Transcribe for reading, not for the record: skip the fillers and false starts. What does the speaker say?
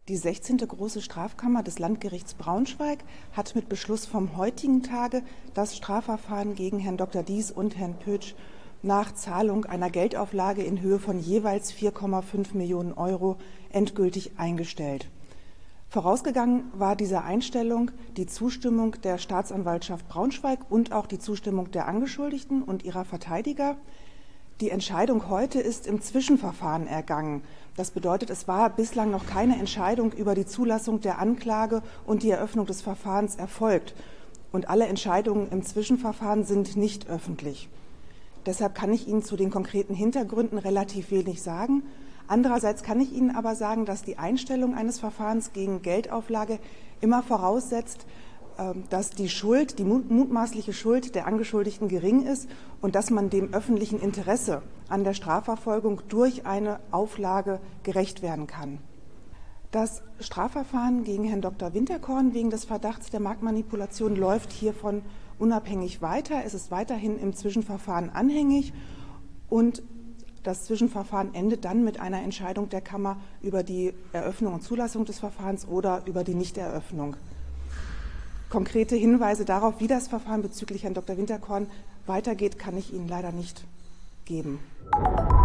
Die 16. Große Strafkammer des Landgerichts Braunschweig hat mit Beschluss vom heutigen Tage das Strafverfahren gegen Herrn Dr. Dies und Herrn Pötsch nach Zahlung einer Geldauflage in Höhe von jeweils 4,5 Millionen Euro endgültig eingestellt. Vorausgegangen war dieser Einstellung die Zustimmung der Staatsanwaltschaft Braunschweig und auch die Zustimmung der Angeschuldigten und ihrer Verteidiger. Die Entscheidung heute ist im Zwischenverfahren ergangen. Das bedeutet, es war bislang noch keine Entscheidung über die Zulassung der Anklage und die Eröffnung des Verfahrens erfolgt. Und alle Entscheidungen im Zwischenverfahren sind nicht öffentlich. Deshalb kann ich Ihnen zu den konkreten Hintergründen relativ wenig sagen. Andererseits kann ich Ihnen aber sagen, dass die Einstellung eines Verfahrens gegen Geldauflage immer voraussetzt, dass die Schuld, die mutmaßliche Schuld der Angeschuldigten gering ist und dass man dem öffentlichen Interesse an der Strafverfolgung durch eine Auflage gerecht werden kann. Das Strafverfahren gegen Herrn Dr. Winterkorn wegen des Verdachts der Marktmanipulation läuft hiervon unabhängig weiter. Es ist weiterhin im Zwischenverfahren anhängig und das Zwischenverfahren endet dann mit einer Entscheidung der Kammer über die Eröffnung und Zulassung des Verfahrens oder über die Nichteröffnung. Konkrete Hinweise darauf, wie das Verfahren bezüglich Herrn Dr. Winterkorn weitergeht, kann ich Ihnen leider nicht geben.